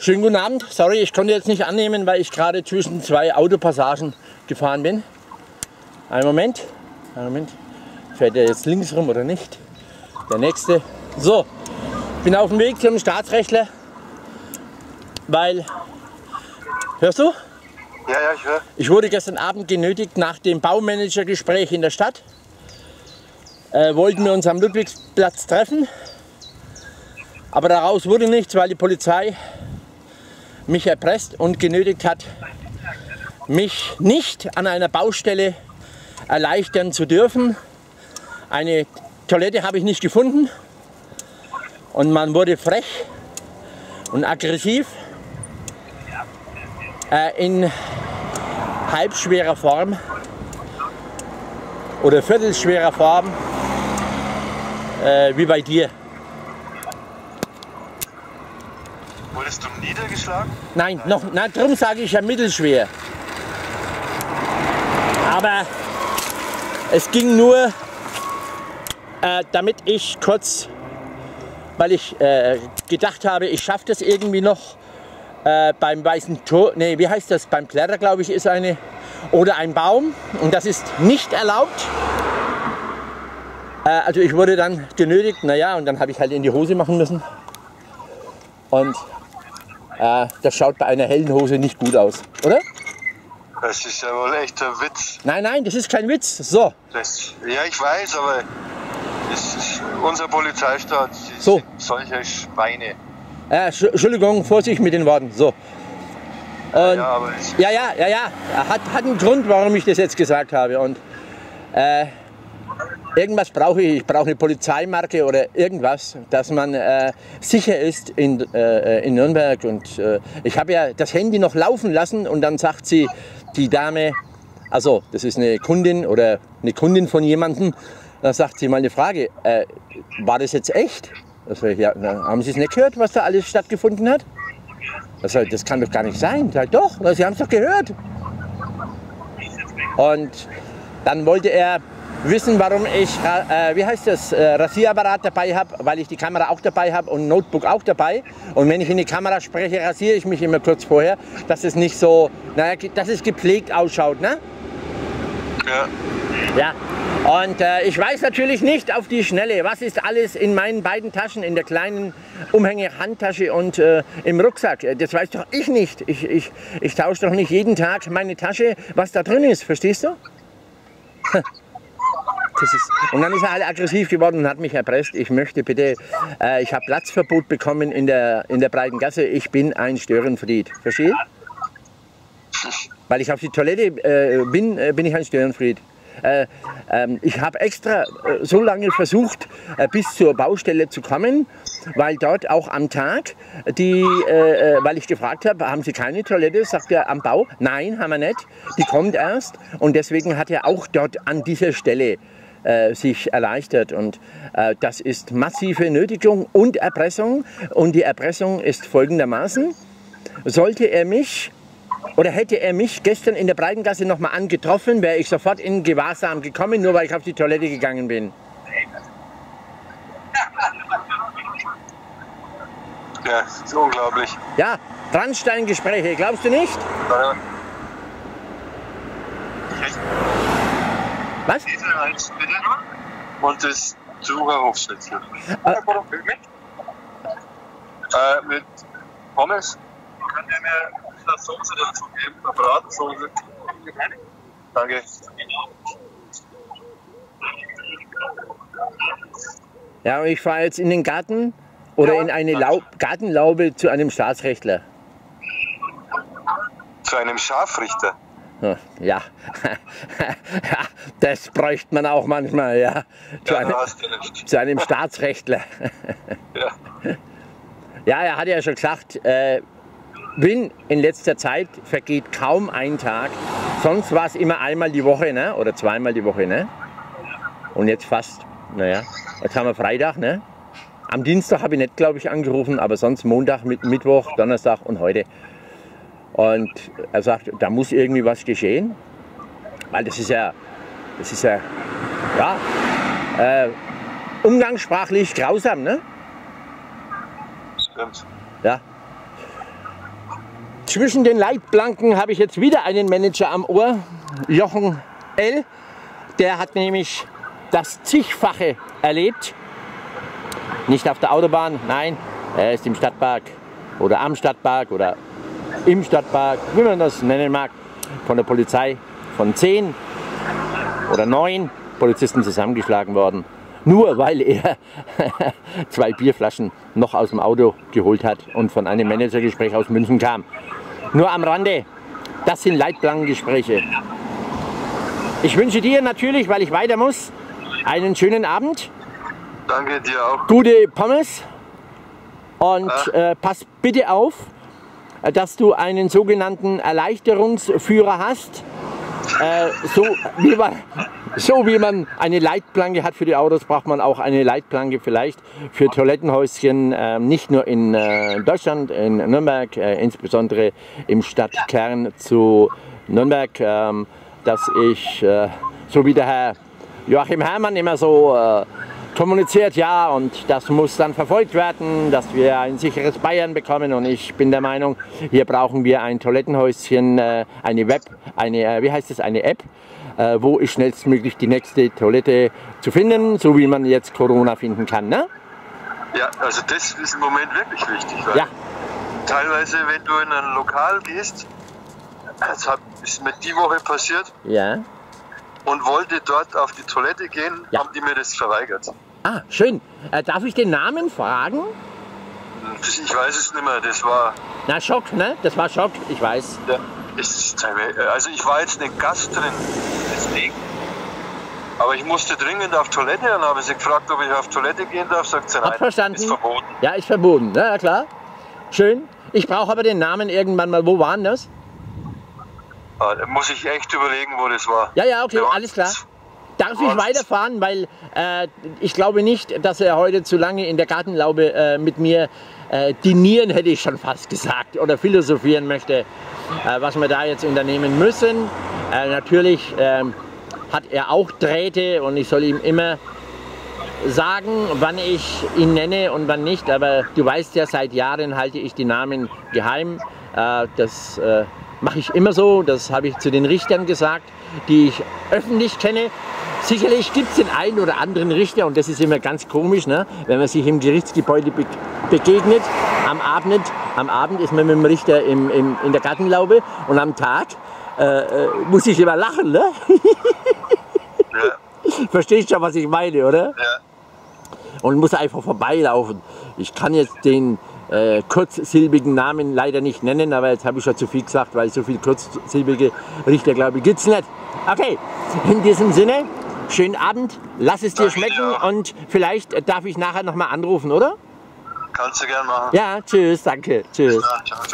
Schönen guten Abend. Sorry, ich konnte jetzt nicht annehmen, weil ich gerade zwischen zwei Autopassagen gefahren bin. Einen Moment. Fährt der jetzt links rum oder nicht? Der nächste. So, bin auf dem Weg zum Staatsrechtler, weil... Hörst du? Ja, ich höre. Ich wurde gestern Abend genötigt, nach dem Baumanagergespräch in der Stadt, wollten wir uns am Ludwigsplatz treffen, aber daraus wurde nichts, weil die Polizei mich erpresst und genötigt hat, mich nicht an einer Baustelle erleichtern zu dürfen. Eine Toilette habe ich nicht gefunden und man wurde frech und aggressiv in halbschwerer Form oder viertelschwerer Form wie bei dir. Wurdest du niedergeschlagen? Nein, darum sage ich ja mittelschwer. Aber es ging nur, damit ich kurz, weil ich gedacht habe, ich schaffe das irgendwie noch beim Weißen Tor, nee, wie heißt das, beim Kletterer, glaube ich, ist eine, oder ein Baum, und das ist nicht erlaubt. Also ich wurde dann genötigt, naja, und dann habe ich halt in die Hose machen müssen. Und das schaut bei einer hellen Hose nicht gut aus, oder? Das ist ja wohl echt ein Witz. Nein, das ist kein Witz. So. Ja, ich weiß, aber das ist unser Polizeistaat. So. Solche Schweine. Entschuldigung, Vorsicht mit den Worten. So. Und ja, aber ja. Hat einen Grund, warum ich das jetzt gesagt habe. Und irgendwas brauche ich. Ich brauche eine Polizeimarke oder irgendwas, dass man sicher ist in Nürnberg. Und ich habe ja das Handy noch laufen lassen und dann sagt sie, die Dame, also das ist eine Kundin oder eine Kundin von jemandem, dann sagt sie mal eine Frage, war das jetzt echt? Also, ja, haben Sie es nicht gehört, was da alles stattgefunden hat? Also, das kann doch gar nicht sein. Ich sage, doch, Sie haben es doch gehört. Und dann wollte er wissen, warum ich, Rasierapparat dabei habe, weil ich die Kamera auch dabei habe und Notebook auch dabei. Und wenn ich in die Kamera spreche, rasiere ich mich immer kurz vorher, dass es nicht so, naja, dass es gepflegt ausschaut, ne? Ja. Ja. Und ich weiß natürlich nicht auf die Schnelle, was ist alles in meinen beiden Taschen, in der kleinen Umhänge-Handtasche und im Rucksack. Das weiß doch ich nicht. Ich tausche doch nicht jeden Tag meine Tasche, was da drin ist, verstehst du? Und dann ist er halt aggressiv geworden und hat mich erpresst. Ich möchte bitte, ich habe Platzverbot bekommen in der breiten Gasse. Ich bin ein Störenfried. Verstehst? Weil ich auf die Toilette bin ich ein Störenfried. Ich habe extra so lange versucht, bis zur Baustelle zu kommen, weil dort auch am Tag, weil ich gefragt habe, haben Sie keine Toilette? Sagt er, am Bau? Nein, haben wir nicht. Die kommt erst. Und deswegen hat er auch dort an dieser Stelle sich erleichtert. Und das ist massive Nötigung und Erpressung. Und die Erpressung ist folgendermaßen: Sollte er mich oder hätte er mich gestern in der Breitengasse noch mal angetroffen, wäre ich sofort in Gewahrsam gekommen, nur weil ich auf die Toilette gegangen bin. Ja, das ist unglaublich. Ja, Brandsteingespräche, glaubst du nicht? Ja. Was? Und das Zuhörhofschnitzel. Mit Pommes. Könnt ihr mir eine Soße dazu geben? Eine Bratensoße. Danke. Ja, und ich fahre jetzt in den Garten oder in eine Gartenlaube zu einem Staatsrechtler. Zu einem Scharfrichter? Ja, das bräuchte man auch manchmal, ja. Zu einem Staatsrechtler. Ja. Ja, er hat ja schon gesagt, in letzter Zeit vergeht kaum ein Tag. Sonst war es immer einmal die Woche, ne? Oder zweimal die Woche, ne? Und jetzt fast, naja, jetzt haben wir Freitag, ne? Am Dienstag habe ich nicht, glaube ich, angerufen, aber sonst Montag, Mittwoch, Donnerstag und heute. Und er sagt, da muss irgendwie was geschehen, weil das ist ja, umgangssprachlich grausam, ne? Stimmt. Ja. zwischen den Leitplanken habe ich jetzt wieder einen Manager am Ohr, Jochen L. Der hat nämlich das zigfache erlebt. Nicht auf der Autobahn, nein, er ist im Stadtpark oder am Stadtpark oder im Stadtpark, wie man das nennen mag, von der Polizei von 10 oder 9 Polizisten zusammengeschlagen worden. Nur weil er 2 Bierflaschen noch aus dem Auto geholt hat und von einem Managergespräch aus München kam. Nur am Rande, das sind Leitplankengespräche. Ich wünsche dir natürlich, weil ich weiter muss, einen schönen Abend. Danke dir auch. Gute Pommes und pass bitte auf, dass du einen sogenannten Erleichterungsführer hast. So wie man eine Leitplanke hat für die Autos, braucht man auch eine Leitplanke vielleicht für Toilettenhäuschen, nicht nur in Deutschland, in Nürnberg, insbesondere im Stadtkern zu Nürnberg, dass ich, so wie der Herr Joachim Herrmann immer so kommuniziert, ja, und das muss dann verfolgt werden, dass wir ein sicheres Bayern bekommen, und ich bin der Meinung, hier brauchen wir ein Toilettenhäuschen, eine App, wo ist schnellstmöglich die nächste Toilette zu finden, so wie man jetzt Corona finden kann, ne? Ja, also das ist im Moment wirklich wichtig, weil ja. Teilweise, wenn du in ein Lokal gehst, das ist mir die Woche passiert, ja. Und wollte dort auf die Toilette gehen, ja. Haben die mir das verweigert. Ah, schön. Darf ich den Namen fragen? Ich weiß es nicht mehr, das war... Na, Schock, ne? Das war Schock, ich weiß. Ja, also ich war jetzt nicht Gast drin, deswegen. Aber ich musste dringend auf Toilette und habe sie gefragt, ob ich auf Toilette gehen darf. Sagt sie, nein, verstanden. ist verboten. Ja, ist verboten, ja klar. Schön. Ich brauche aber den Namen irgendwann mal. Wo waren das? Da muss ich echt überlegen, wo das war. Ja, ja, okay, alles klar. Darf ich weiterfahren, weil ich glaube nicht, dass er heute zu lange in der Gartenlaube mit mir dinieren, hätte ich schon fast gesagt, oder philosophieren möchte, was wir da jetzt unternehmen müssen. Natürlich hat er auch Drähte und ich soll ihm immer sagen, wann ich ihn nenne und wann nicht, aber du weißt ja, seit Jahren halte ich die Namen geheim. Das mache ich immer so, das habe ich zu den Richtern gesagt, die ich öffentlich kenne. Sicherlich gibt es den einen oder anderen Richter, und das ist immer ganz komisch, ne? Wenn man sich im Gerichtsgebäude begegnet. Am Abend ist man mit dem Richter in der Gartenlaube, und am Tag muss ich immer lachen. Ne? Ja. Verstehst schon, was ich meine, oder? Ja. Und muss einfach vorbeilaufen. Ich kann jetzt den kurzsilbigen Namen leider nicht nennen, aber jetzt habe ich schon zu viel gesagt, weil so viele kurzsilbige Richter, glaube ich, gibt es nicht. Okay, in diesem Sinne, schönen Abend, lass es dir schmecken, und vielleicht darf ich nachher nochmal anrufen, oder? Kannst du gern machen. Ja, tschüss, danke, tschüss. Ja, ciao.